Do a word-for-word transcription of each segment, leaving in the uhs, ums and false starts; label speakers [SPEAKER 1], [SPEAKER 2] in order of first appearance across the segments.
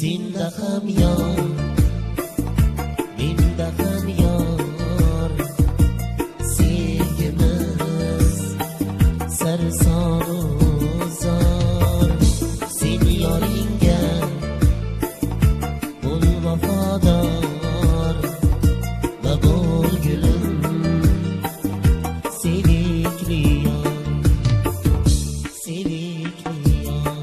[SPEAKER 1] Senda ham yor, menda ham yor, sevgimiz sarson zor. Sen yoringga bo'l vafodor va bo'l gulim sevikli yor, sevikli yor.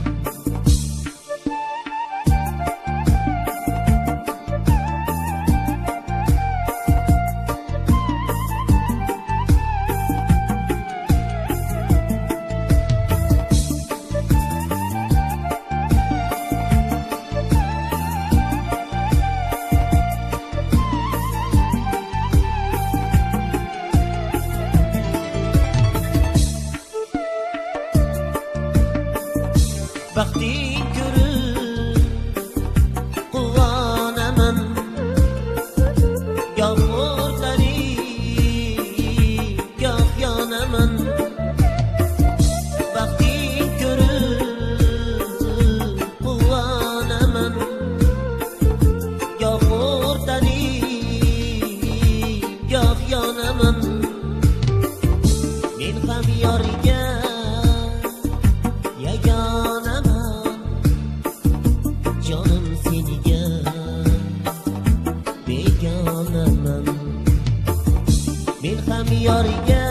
[SPEAKER 1] Baxting ko'rib quvonaman, goh o'rtlaring goh yonaman. Baxting ko'rib quvonaman, goh o'rtlaring goh yonaman. Men ham yoriga yagonaman, jonim senga begonaman. Men ham yoriga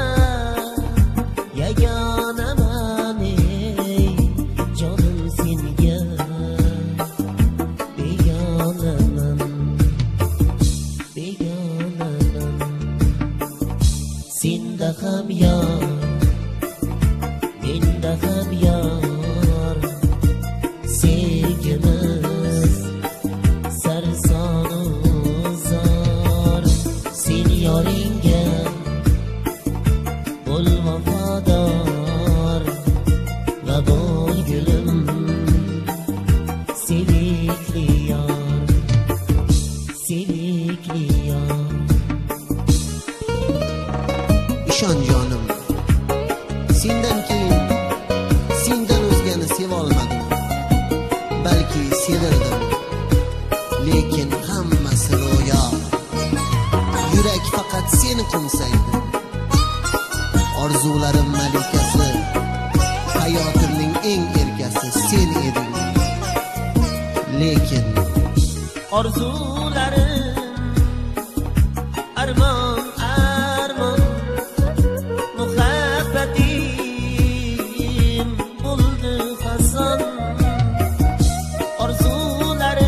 [SPEAKER 1] yagonaman, ey jonim senga begonaman, begonaman. Senda ham yor, menda ham yor, sevgimiz sarson zor. Sen yoringga bo'l vafodor va bo'l gulim sevikli yor, sevikli yor.
[SPEAKER 2] İshon jonim, sendan keyin sendan o'zgani sevolmadim, balki sevirdim, lekin hammasi ro'yo. Yurak faqat seni qo'msaydi, orzularim malikasi, hayotimning eng erkasi sen eding. Lekin
[SPEAKER 1] Orzularim armon armon, muhabbatim bo'ldi hason.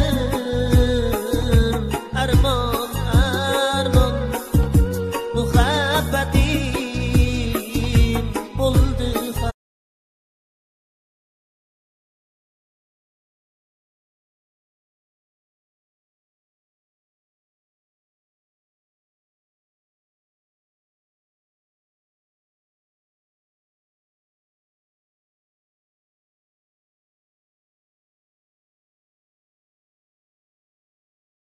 [SPEAKER 1] Orzularim armon armon, muhabbatim